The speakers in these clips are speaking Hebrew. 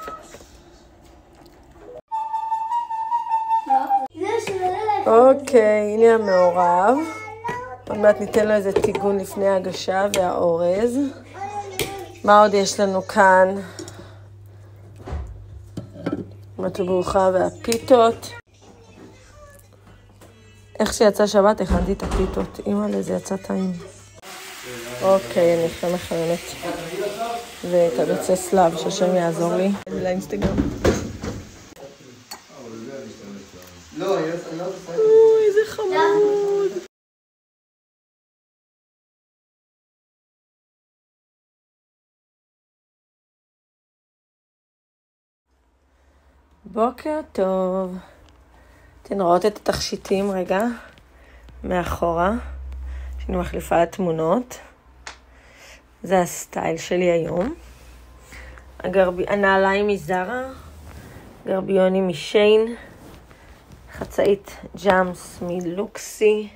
אוקיי, הנה המעורב. עוד מעט ניתן לו איזה טיגון לפני ההגשה והאורז. מה עוד יש לנו כאן? מטבוחה והפיתות. איך שיצא שבת הכנתי את הפיתות. אימא'לה, זה יצא טעים. אוקיי, אני אכן מכנת. ואת הביצי סלב, שהשם יעזור לי. לאינסטגרם. אוי, איזה חמוד. בוקר טוב. אתן רואות את התכשיטים רגע מאחורה, שאני מחליפה לתמונות. זה הסטייל שלי היום. הנעליים מזרה, גרביוני משיין, חצאית ג'אמס מלוקסי,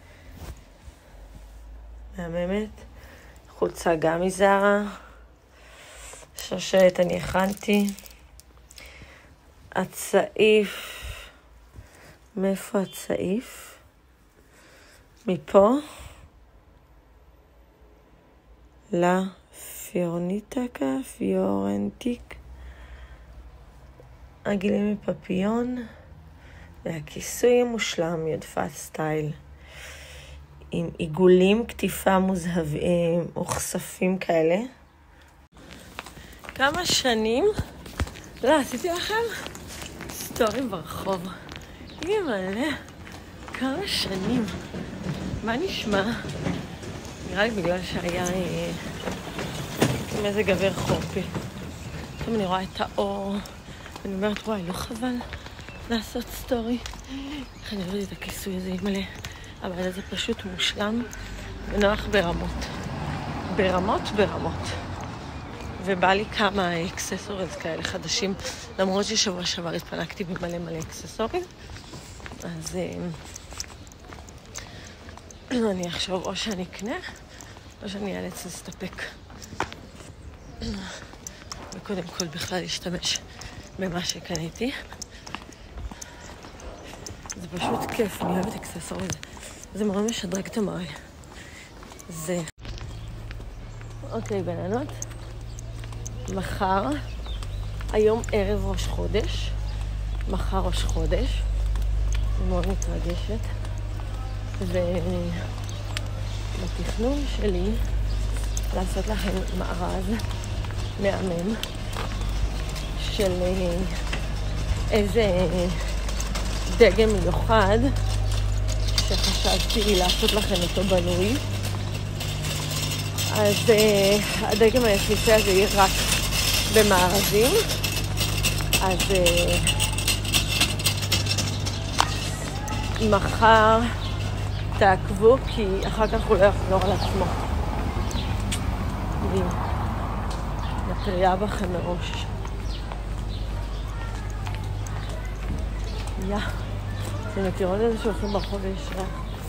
מהממת, חולצה גם מזרה, שושלת אני הכנתי, הצעיף, מאיפה הצעיף? מפה לפיורניטקה, פיורנטיק, עגילים מפפיון, והכיסוי המושלם יודפת סטייל, עם עיגולים כתיפה מוזהבים וכספים כאלה. כמה שנים לא עשיתי לכם סטורים ברחוב. אימא'לה, כמה שנים. מה נשמע? נראה לי בגלל שהיה מזג אוויר חורפי. פתאום אני רואה את האור ואני אומרת, וואי, לא חבל לעשות סטורי. איך אני אוהבת את הכיסוי הזה, אימא'לה. אבל זה פשוט מושלם ונוח ברמות. ברמות. ובא לי כמה אקססוריז כאלה חדשים, למרות ששבוע שעבר התפנקתי במלא אקססוריז. אז אני אחשוב או שאני אקנה, או שאני אאלץ להסתפק. וקודם כל בכלל להשתמש במה שקניתי. זה פשוט כיף, אני אוהבת אקססוריז. זה מאוד משדרג את המראה. זה. אוקיי, בננות. מחר, היום ערב ראש חודש, מחר ראש חודש, אני מאוד מתרגשת, ובתכנון שלי לעשות לכם מארז מהמם של איזה דגם מיוחד שחשבתי לעשות לכם אותו בנוי. אז הדגם היחיסי הזה יהיה רק במארזים. אז מחר תעקבו, כי אחר כך הוא לא יחזור על עצמו. אני מטריה בכם מראש. אתם מכירות את זה שהולכים ברחוב ויש ריח?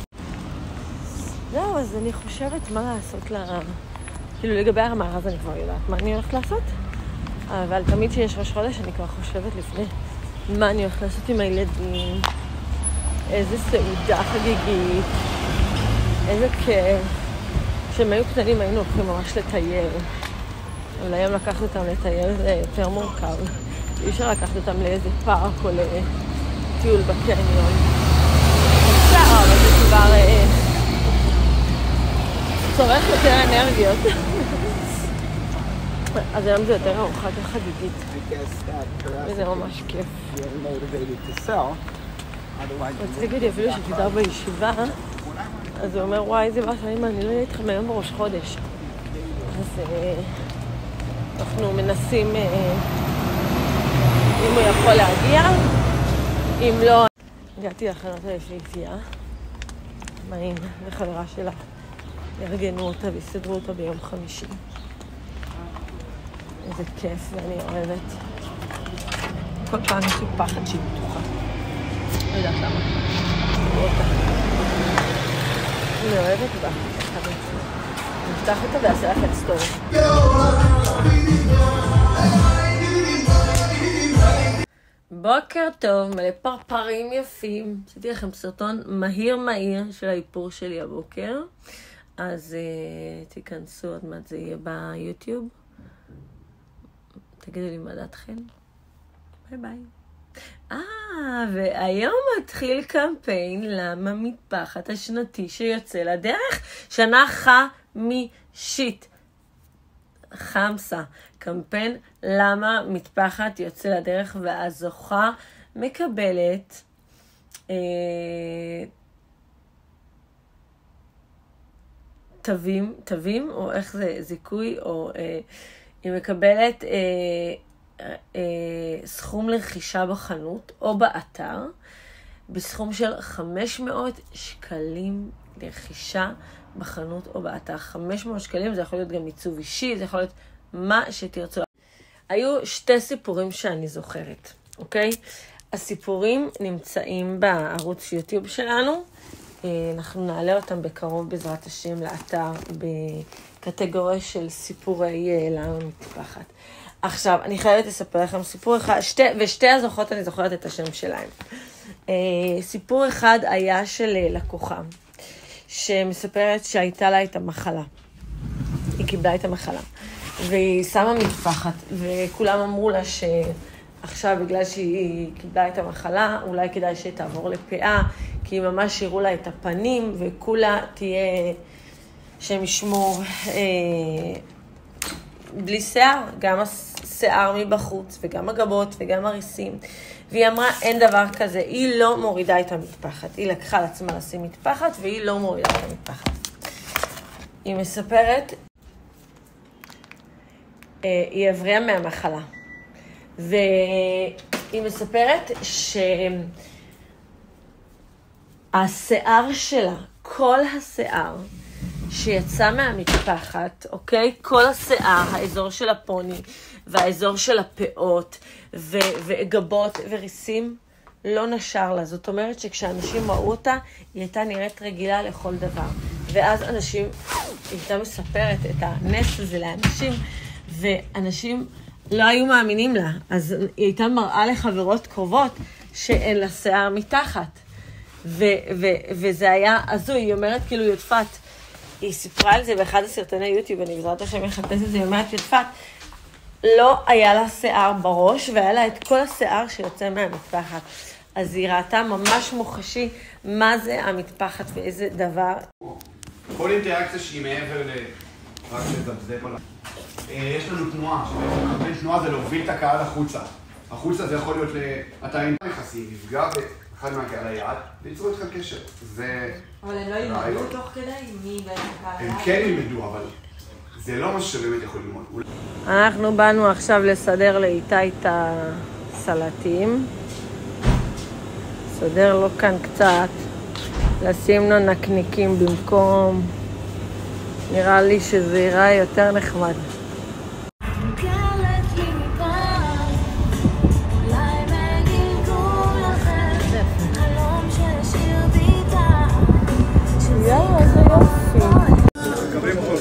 זהו, אז אני חושבת מה לעשות כאילו לגבי המארז אני כבר יודעת מה אני הולכת לעשות, אבל תמיד שיש ראש חודש אני כבר חושבת לפני מה אני הולכת לעשות עם הילדים, איזה סעודה חגיגית, איזה כיף. כשהם היו קטנים היינו הולכים ממש לטייל, אבל היום לקחת אותם לטייל זה יותר מורכב. אי אפשר לקחת אותם לאיזה פארק או לטיול בקניון. אפשר, אבל זה כבר צורך יותר אנרגיות. אז היום זה יותר ארוחה יותר חגיגית. וזה ממש כיף. רציתי לי אפילו שתדע בישיבה, אז הוא אומר, וואי, איזה באסה, אני לא אהיה איתכם היום בראש חודש. אז אנחנו מנסים, אם הוא יכול להגיע, אם לא... הגעתי להכנת היפהפייה, מים וחברה שלה. ארגנו אותה והסתדרו אותה ביום חמישי. איזה כיף, ואני אוהבת. כל פעם יש לי פחד שהיא פתוחה. לא יודעת למה. תראו אותה. אני אוהבת בה. נפתח אותה ועשה לך את סטורי. בוקר טוב, מלא פרפרים יפים. עשיתי לכם סרטון מהיר של האיפור שלי הבוקר. אז תיכנסו, עוד מעט זה יהיה ביוטיוב. תגידו לי מה דעתכם. ביי ביי. והיום מתחיל קמפיין למה מטפחת השנתי שיוצא לדרך. שנה חמישית. חמסה. קמפיין למה מטפחת יוצא לדרך, והזוכה מקבלת תווים, או איך זה, זיכוי, או היא מקבלת סכום לרכישה בחנות או באתר, בסכום של 500 שקלים לרכישה בחנות או באתר. 500 שקלים, זה יכול להיות גם עיצוב אישי, זה יכול להיות מה שתרצו. היו שתי סיפורים שאני זוכרת, אוקיי? הסיפורים נמצאים בערוץ יוטיוב שלנו. אנחנו נעלה אותם בקרוב בעזרת השם לאתר בקטגוריה של סיפורי למה מטפחת. עכשיו, אני חייבת לספר לכם סיפור אחד, ושתי הזוכות אני זוכרת את השם שלהם. סיפור אחד היה של לקוחה, שמספרת שהייתה לה את המחלה. היא קיבלה את המחלה. והיא שמה מטפחת, וכולם אמרו לה שעכשיו בגלל שהיא קיבלה את המחלה, אולי כדאי שתעבור לפאה, כי ממש יראו לה את הפנים, וכולה תהיה שהם ישמור בלי שיער, גם השיער מבחוץ, וגם הגבות, וגם הריסים. והיא אמרה, אין דבר כזה, היא לא מורידה את המטפחת. היא לקחה לעצמה לשים מטפחת, והיא לא מורידה את המטפחת. היא מספרת, היא הבריאה מהמחלה. והיא מספרת שהשיער שלה, כל השיער שיצא מהמטפחת, אוקיי? כל השיער, האזור של הפוני והאזור של הפאות וגבות וריסים, לא נשר לה. זאת אומרת שכשאנשים ראו אותה, היא הייתה נראית רגילה לכל דבר. ואז אנשים, היא הייתה מספרת את הנס הזה לאנשים, ואנשים לא היו מאמינים לה. אז היא הייתה מראה לחברות קרובות שאין לה שיער מתחת. וזה היה הזוי. היא אומרת כאילו יודפת. היא סיפרה על זה באחד הסרטוני יוטיוב, אני בעזרת השם מחפשת את זה, היא אומרת יודפת. לא היה לה שיער בראש, והיה לה את כל השיער שיוצא מהמטפחת. אז היא ראתה ממש מוחשי מה זה המטפחת ואיזה דבר. כל אינטראקציה שהיא מעבר רק לזבזב עליו. יש לנו תנועה, שבעצם קמפיין תנועה זה להוביל את הקהל החוצה. החוצה זה יכול להיות לאתרים נכנסים, נפגע באחד מהקהל היעד, ויצרו איתך קשר. אבל הם לא ילמדו תוך כדי מי בעצם קהל היעד? הם כן ילמדו, אבל זה לא משהו שבאמת יכול ללמוד. אנחנו באנו עכשיו לסדר לאיתי את הסלטים. סדר לו כאן קצת, לשים לו נקניקים במקום. נראה לי שזה ייראה יותר נחמד. יאללה, איזה יופי. מקבלים הכל.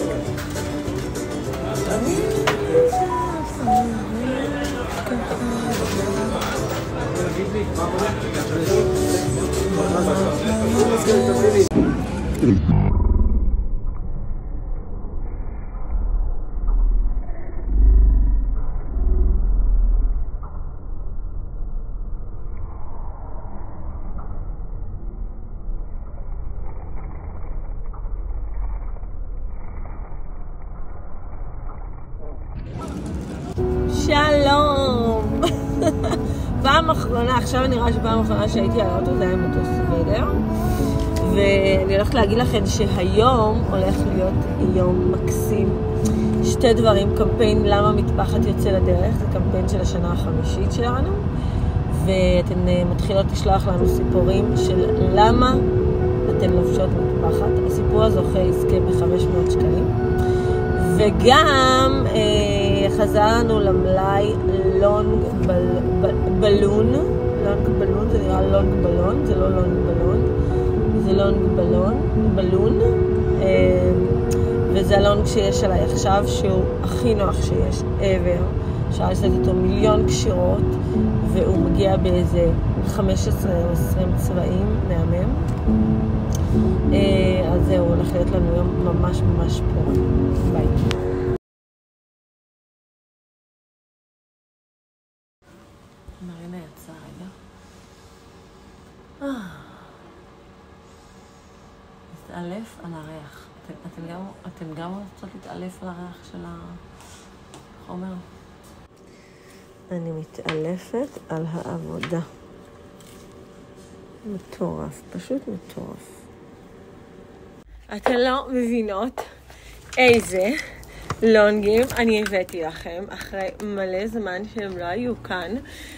שלום. פעם אחרונה, עכשיו אני רואה שפעם אחרונה שהייתי על האוטו, זה היה מטוס ודר. ואני הולכת להגיד לכם שהיום הולך להיות יום מקסים. שתי דברים, קמפיין למה מטפחת יוצא לדרך, זה קמפיין של השנה החמישית שלנו. ואתן מתחילות לשלוח לנו סיפורים של למה אתן לובשות מטפחת. הסיפור הזוכה יזכה ב-500 שקלים. וגם חזרנו למלאי לונג בלון. לונג בלון, זה נראה לונג בלון, זה לא לונג בלון. זה לונג בלון. וזה הלונג שיש עליי עכשיו, שהוא הכי נוח שיש ever. אפשר לעשות איתו מיליון קשירות, והוא מגיע באיזה 15 או 20 צבעים, מהמם. אז זהו, הולך להיות לנו יום ממש ממש פורה. ביי. מרינה יצאה רגע. להתעלף על הריח. אתם גם רוצות להתעלף על הריח של החומר? אני מתעלפת על העבודה. מטורף, פשוט מטורף. אתן לא מבינות איזה לונגים אני הבאתי לכם אחרי מלא זמן שהם לא היו כאן.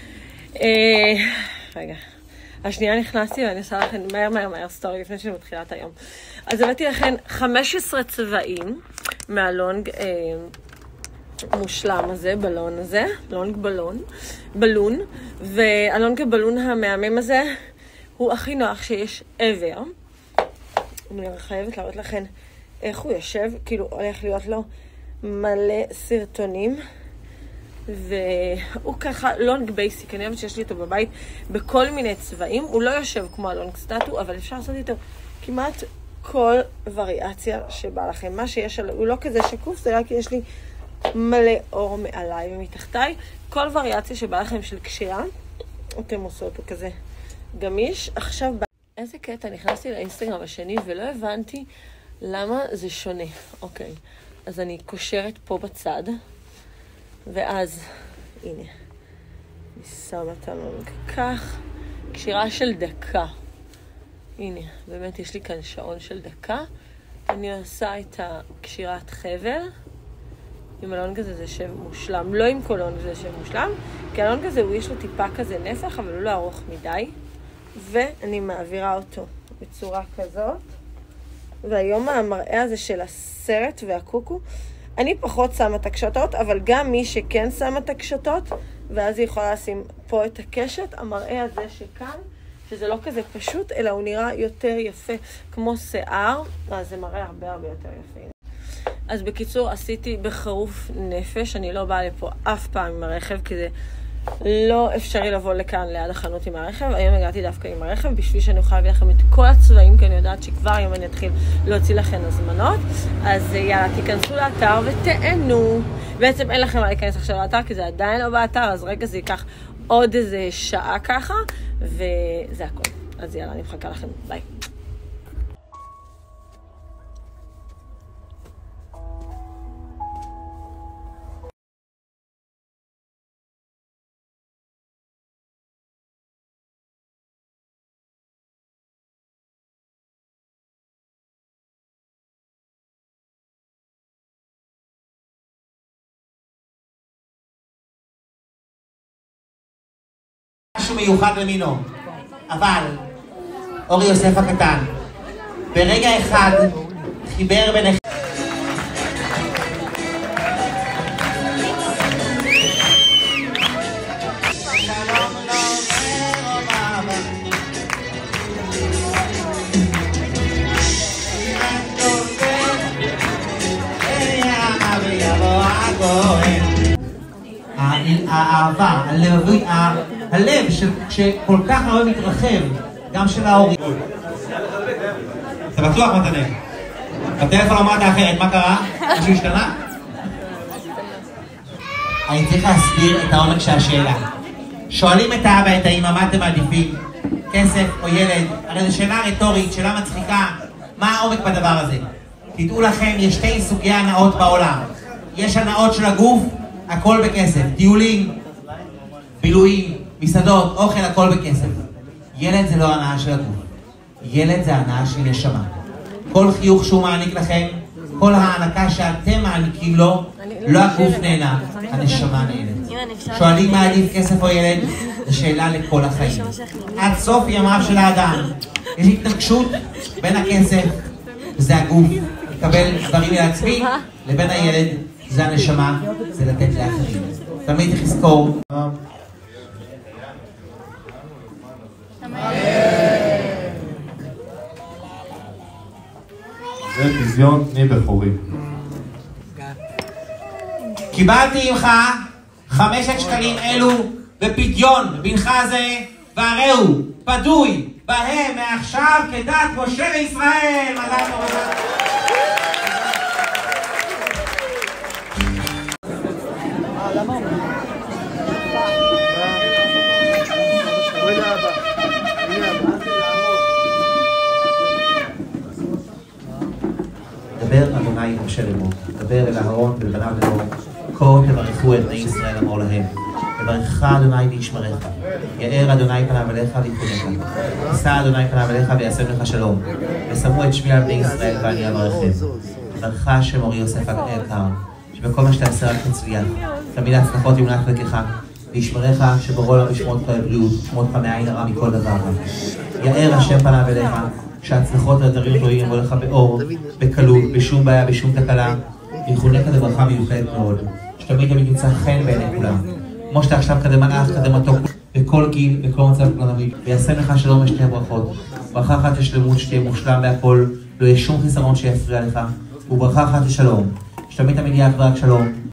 רגע. השנייה נכנסתי ואני עושה לכם מהר סטורי לפני שאני מתחילה את היום. אז הבאתי לכם 15 צבעים מהלונג מושלם הזה, בלון הזה, לונג בלון, והלונג הבלון המהמם הזה הוא הכי נוח שיש ever. אני חייבת להראות לכם איך הוא יושב, כאילו הולך להיות לו מלא סרטונים. והוא ככה לונג בייסיק, אני אוהבת שיש לי אותו בבית בכל מיני צבעים. הוא לא יושב כמו הלונג סטטו, אבל אפשר לעשות איתו כמעט כל וריאציה שבא לכם. מה שיש עליו, הוא לא כזה שקוף, זה רק יש לי מלא אור מעליי ומתחתיי. כל וריאציה שבא לכם של קשירה, אתם עושות אותו כזה גמיש. עכשיו, איזה קטע, נכנסתי לאינסטגרם השני ולא הבנתי למה זה שונה. אוקיי, אז אני קושרת פה בצד. ואז, הנה, אני שמה את הלונג כך, קשירה של דקה. הנה, באמת יש לי כאן שעון של דקה. אני עושה את הקשירת חבל. עם הלונג הזה זה שב מושלם. לא עם כל לונג זה שב מושלם, כי הלונג הזה יש לו טיפה כזה נפח, אבל הוא לא ארוך מדי. ואני מעבירה אותו בצורה כזאת. והיום המראה הזה של הסרט והקוקו, אני פחות שמה את הקשתות, אבל גם מי שכן שמה את הקשתות, ואז היא יכולה לשים פה את הקשת, המראה הזה שכאן, שזה לא כזה פשוט, אלא הוא נראה יותר יפה, כמו שיער, אז זה מראה הרבה יותר יפה. אז בקיצור, עשיתי בחירוף נפש, אני לא באה לפה אף פעם עם הרכב, כי זה לא אפשרי לבוא לכאן ליד החנות עם הרכב. היום הגעתי דווקא עם הרכב, בשביל שאני אוכל להביא לכם את כל הצבעים, כי אני יודעת שכבר היום אני אתחיל להוציא לכם הזמנות. אז יאללה, תיכנסו לאתר ותענו. בעצם אין לכם מה להיכנס עכשיו לאתר, כי זה עדיין לא באתר, אז רגע זה ייקח עוד איזה שעה ככה, וזה הכל. אז יאללה, אני מחכה לכם. ביי. משהו מיוחד למינו, אבל אורי יוסף הקטן ברגע אחד חיבר בין האהבה, הלב שכל כך הרבה מתרחב, גם של ההורים. אתה בטוח מתנה? בטלפון אמרת אחרת, מה קרה? משהו השתנה? אני צריך להסביר את העומק של השאלה. שואלים את האבא, את האמא, מה אתם מעדיפים? כסף או ילד? הרי זו שאלה רטורית, שאלה מצחיקה. מה העומק בדבר הזה? תדעו לכם, יש שתי סוגי הנאות בעולם. יש הנאות של הגוף, הכל בכסף. טיולים, בילויים, מסעדות, אוכל, הכל בכסף. ילד זה לא הנאה של הגוף. ילד זה הנאה של נשמה. כל חיוך שהוא מעניק לכם, כל ההענקה שאתם מעניקים לו, לא הגוף נהנה, הנשמה נהנית. שואלים מה עדיף כסף או ילד? זו שאלה לכל החיים. עד סוף ימיו של האדם, יש התנגשות בין הכסף, וזה הגוף, לקבל דברים לעצמי, לבין הילד, זה הנשמה, זה לתת לאחרים. תמיד צריך לזכור. זה פזיון תני בכורי. קיבלתי ממך 5 שקלים אלו בפדיון בנך זה, והראו פדוי בהם מעכשיו כדת משה וישראל. מזל טוב. דבר אדוני משה לאמור, דבר אל אהרון ולבניו לאמור, כה תברכו את בני ישראל אמור להם, יברכך אדוני וישמרך, יאר אדוני פניו אליך ויחונך, יישא אדוני פניו אליך ויעשה לך שלום, ושמו את שמי על בני ישראל ואני אברכם. יברכך השם אורי יוסף היקר, שבכל מה שתעשה רק תצליח, תמיד ההצלחות ימנע חלקך, וישמרך שבורא עולם ישמור אותך לבריאות, ישמור אותך מעין הרע מכל דבר רע. יאר השם פניו אליך, שההצלחות והדברים טובים יבוא לך באור, בקלות, בשום בעיה, בשום תקלה, ויחונך לברכה מיוחדת מאוד, שתמיד תמיד ימצא חן בעיני כולם. כמו שאתה עכשיו כזה מנח, כזה מתוק, בכל גיל, בכל מצב כלנבי, ויעשה לך שלום ושתי ברכות. ברכה אחת לשלמות שתהיה מושלם בהכל, לא יהיה שום חיסרון שיפריע לך, וברכה אחת לשלום, שתמיד תמיד יהיה רק שלום.